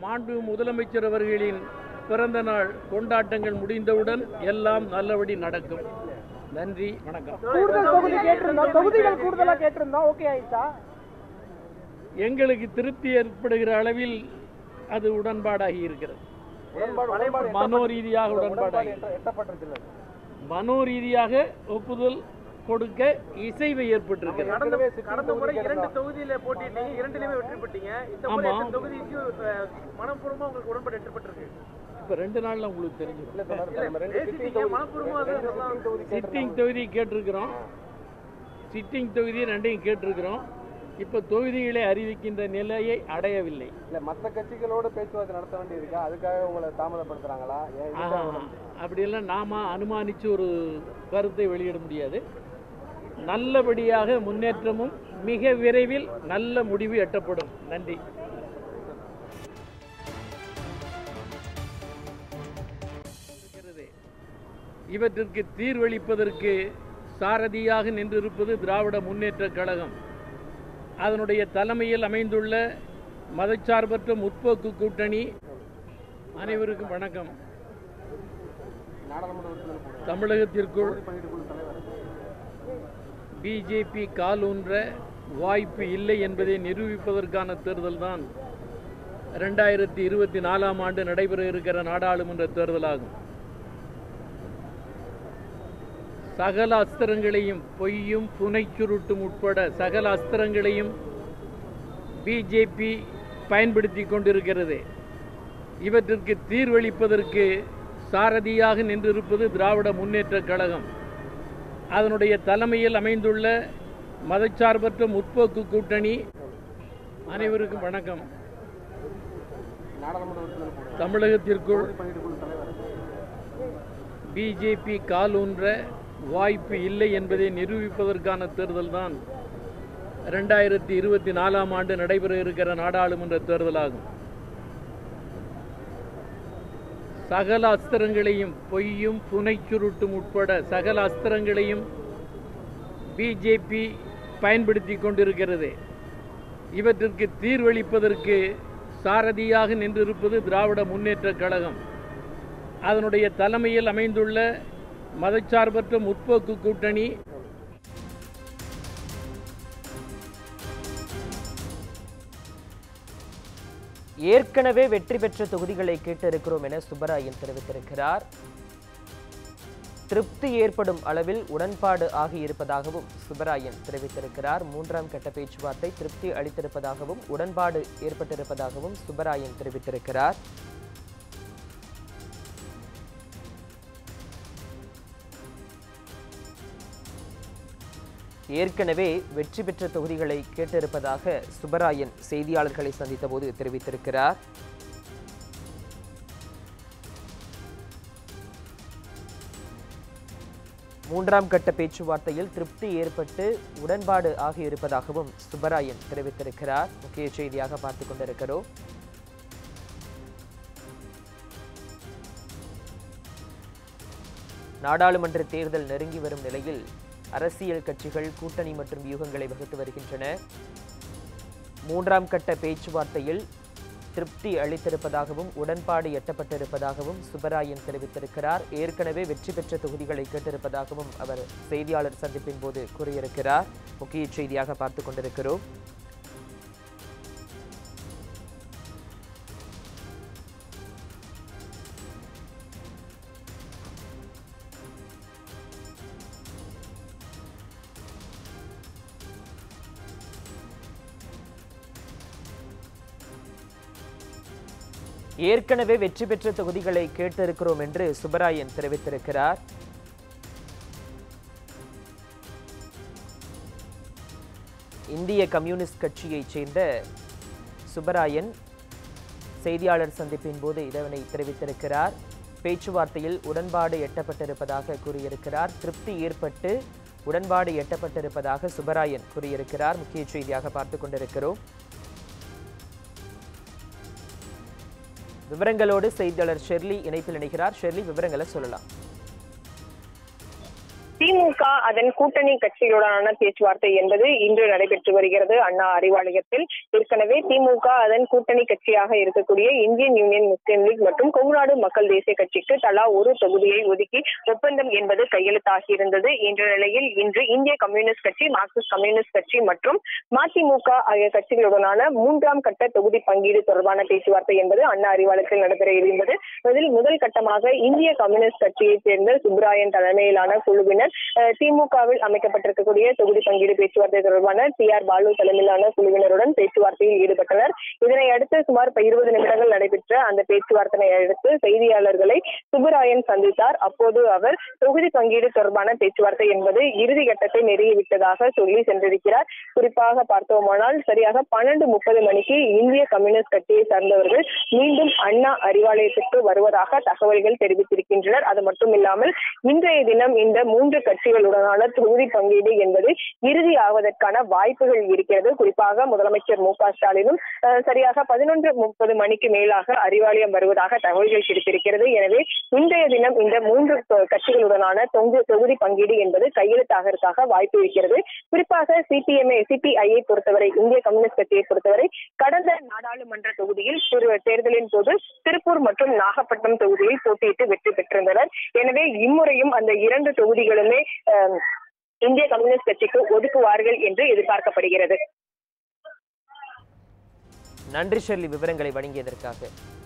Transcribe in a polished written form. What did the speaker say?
மாண்பு முதலமைச்சர் அவர்களின் பிறந்த நாள் கொண்டாட்டங்கள் முடிந்தவுடன் எல்லாம் நல்லபடி நடக்கும். நன்றி, வணக்கம். எங்களுக்கு திருப்தி ஏற்படுகிற அளவில் அது உடன்பாடாகி இருக்கிறது. மனோரீதியாக உடன்பாடாகி, மனோரீதியாக ஒப்புதல் கொடுக்க இசைவு ஏற்பட்டிருக்கிறது. கடந்த முறை 2 தொகுதியில போட்டிட்டீங்க, 2லயுமே வெற்றி பெற்றீங்க. இந்த முறை 8 தொகுதிக்கு மனப்பூர்வமா உங்களுக்கு உடன்பாடு எட்டப்பட்டிருக்கு. இப்ப 2 நாள்ல உங்களுக்கு தெரிஞ்சிடும். சிட்டிங் தொகுதி கேட்டிருக்கிறோம், சிட்டிங் தொகுதி 2ஐயும் கேட்டிருக்கிறோம். இப்ப தொகுதிகளை அறிவிக்கின்ற நிலையை அடையவில்லை. மற்ற கட்சிகளோட பேச்சுவார்த்தை நடத்த வேண்டியிருக்கா, அதுக்காக உங்களை தாமதப்படுத்துறாங்களா? அப்படியெல்லாம் நாம அனுமானிச்சு ஒரு கருத்தை வெளியிட முடியாது. நல்லபடியாக முன்னேற்றமும் மிக விரைவில் நல்ல முடிவு எட்டப்படும். நன்றி. இவற்றிற்கு தீர்வளிப்பதற்கு சாரதியாக நின்றிருப்பது திராவிட முன்னேற்ற கழகம். அதனுடைய தலைமையில் அமைந்துள்ள மதச்சார்பற்ற முற்போக்கு கூட்டணி. அனைவருக்கும் வணக்கம். தமிழகத்திற்குள் பிஜேபி காலூன்ற வாய்ப்பு இல்லை என்பதை நிரூபிப்பதற்கான தேர்தல் தான் 2024ஆம் ஆண்டு நடைபெற இருக்கிற நாடாளுமன்ற தேர்தலாகும். சகல அஸ்திரங்களையும், பொய்யும் புனைச்சுருட்டும் உட்பட சகல அஸ்திரங்களையும் பிஜேபி பயன்படுத்தி கொண்டிருக்கிறது. இவற்றிற்கு தீர்வளிப்பதற்கு சாரதியாக நின்றிருப்பது திராவிட முன்னேற்ற கழகம். அதனுடைய தலைமையில் அமைந்துள்ள மதச்சார்பற்ற முற்போக்கு கூட்டணி. அனைவருக்கும் வணக்கம். தமிழகத்திற்குள் பிஜேபி காலூன்ற வாய்ப்பு இல்லை என்பதை நிரூபிப்பதற்கான தேர்தல் தான் 2024ஆம் ஆண்டு நடைபெற இருக்கிற நாடாளுமன்ற தேர்தலாகும். சகல அஸ்திரங்களையும், பொய்யும் புனைச்சுருட்டும் உட்பட சகல அஸ்திரங்களையும் பிஜேபி பயன்படுத்தி கொண்டிருக்கிறது. இவற்றிற்கு தீர்வளிப்பதற்கு சாரதியாக நின்றிருப்பது திராவிட முன்னேற்ற கழகம். அதனுடைய தலைமையில் அமைந்துள்ள மதச்சார்பற்ற முற்போக்கு கூட்டணி. ஏற்கனவே வெற்றி பெற்ற தொகுதிகளை கேட்டிருக்கிறோம் என சுப்பராயன் தெரிவித்திருக்கிறார். திருப்தி ஏற்படும் அளவில் உடன்பாடு ஆகியிருப்பதாகவும் சுப்பராயன் தெரிவித்திருக்கிறார். 3ஆம் கட்ட பேச்சுவார்த்தை திருப்தி அளித்திருப்பதாகவும் உடன்பாடு ஏற்பட்டிருப்பதாகவும் சுப்பராயன் தெரிவித்திருக்கிறார். ஏற்கனவே வெற்றி பெற்ற தொகுதிகளை கேட்டிருப்பதாக சுப்பராயன் செய்தியாளர்களை சந்தித்த போது தெரிவித்திருக்கிறார். மூன்றாம் கட்ட பேச்சுவார்த்தையில் திருப்தி ஏற்பட்டு உடன்பாடு ஆகியிருப்பதாகவும் சுப்பராயன் தெரிவித்திருக்கிறார். முக்கிய செய்தியாக பார்த்துக் கொண்டிருக்கிறோம். நாடாளுமன்ற தேர்தல் நெருங்கி வரும் நிலையில் அரசியல் கட்சிகள் கூட்டணி மற்றும் வியூகங்களை வகுத்து வருகின்றன. 3ஆம் கட்ட பேச்சுவார்த்தையில் திருப்தி அளித்திருப்பதாகவும் உடன்பாடு எட்டப்பட்டிருப்பதாகவும் சுப்பராயன் தெரிவித்திருக்கிறார். ஏற்கனவே வெற்றி பெற்ற தொகுதிகளை கேட்டிருப்பதாகவும் அவர் செய்தியாளர் சந்திப்பின் போது கூறியிருக்கிறார். முக்கிய செய்தியாக பார்த்துக் கொண்டிருக்கிறோம். ஏற்கனவே வெற்றி பெற்ற தொகுதிகளை கேட்டிருக்கிறோம் என்று சுப்பராயன் தெரிவித்திருக்கிறார். இந்திய கம்யூனிஸ்ட் கட்சியைச் சேர்ந்த சுப்பராயன் செய்தியாளர் சந்திப்பின் போது இதனை தெரிவித்திருக்கிறார். பேச்சுவார்த்தையில் உடன்பாடு எட்டப்பட்டிருப்பதாக கூறியிருக்கிறார். திருப்தி ஏற்பட்டு உடன்பாடு எட்டப்பட்டிருப்பதாக சுப்பராயன் கூறியிருக்கிறார். முக்கிய செய்தியாக பார்த்துக் கொண்டிருக்கிறோம். விவரங்களோடு செய்தியாளர் ஷெர்லி இணைப்பில் இணைகிறார். ஷெர்லி, விவரங்களை சொல்லலாம். திமுக அதன் கூட்டணி கட்சிகளுடனான பேச்சுவார்த்தை என்பது இன்று நடைபெற்று வருகிறது அண்ணா அறிவாலயத்தில். ஏற்கனவே திமுக அதன் கூட்டணி கட்சியாக இருக்கக்கூடிய இந்தியன் யூனியன் முஸ்லீம் லீக் மற்றும் கொங்குநாடு மக்கள் தேசிய கட்சிக்கு தலா ஒரு தொகுதியை ஒதுக்கி ஒப்பந்தம் என்பது கையெழுத்தாகியிருந்தது. என்ற நிலையில் இன்று இந்திய கம்யூனிஸ்ட் கட்சி, மார்க்சிஸ்ட் கம்யூனிஸ்ட் கட்சி மற்றும் மதிமுக ஆகிய கட்சிகளுடனான 3ஆம் கட்ட தொகுதி பங்கீடு தொடர்பான பேச்சுவார்த்தை என்பது அண்ணா அறிவாலயத்தில் நடைபெற இருந்தது. இதில் முதல் கட்டமாக இந்திய கம்யூனிஸ்ட் கட்சியைச் சேர்ந்த சுப்ராயன் தலைமையிலான குழுவினர் திமுகவில் அமைக்கப்பட்டிருக்கக்கூடிய தொகுதி பங்கீடு பேச்சுவார்த்தை தொடர்பான TR பாலு தலைமையிலான குழுவினருடன் பேச்சுவார்த்தையில் ஈடுபட்டனர். இதனை அடுத்து சுமார் 20 நிமிடங்கள் நடைபெற்ற அந்த பேச்சுவார்த்தையை அடுத்து செய்தியாளர்களை சுப்ராயன் சந்தித்தார். அப்போது அவர் தொகுதி பங்கீடு தொடர்பான பேச்சுவார்த்தை என்பது இறுதி கட்டத்தை நெருங்கிவிட்டதாக சொல்லி சென்றிருக்கிறார். குறிப்பாக பார்த்தோமானால் சரியாக 12:30 மணிக்கு இந்திய கம்யூனிஸ்ட் கட்சியை சார்ந்தவர்கள் மீண்டும் அண்ணா அறிவாலயத்திற்கு வருவதாக தகவல்கள் தெரிவித்திருக்கின்றனர். அது மட்டுமில்லாமல் இன்றைய தினம் இந்த 3 கட்சிகளுடனான தொகுதி பங்கீடு என்பது இறுதி ஆவதற்கான வாய்ப்புகள் இருக்கிறது. குறிப்பாக முதலமைச்சர் மு.க. ஸ்டாலினும் சரியாக 11:30 மணிக்கு மேலாக அறிவாலயம் வருவதாக தகவல்கள் கிடைத்திருக்கிறது. எனவே இன்றைய தினம் இந்த 3 கட்சிகளுடனான தொகுதி பங்கீடு என்பது கையெழுத்தாகிறதுக்காக வாய்ப்பு இருக்கிறது. குறிப்பாக சிபிஐயை பொறுத்தவரை, இந்திய கம்யூனிஸ்ட் கட்சியை பொறுத்தவரை கடந்த நாடாளுமன்ற தொகுதியில் தேர்தலின் போது திருப்பூர் மற்றும் நாகப்பட்டினம் தொகுதியில் போட்டியிட்டு வெற்றி பெற்றிருந்தனர். எனவே இம்முறையும் அந்த 2 தொகுதிகளுமே இந்திய கம்யூனிஸ்ட் கட்சிக்கு ஒதுக்குவார்கள் என்று எதிர்பார்க்கப்படுகிறது. நன்றி ஷெர்லி, விவரங்களை வழங்கியதற்காக.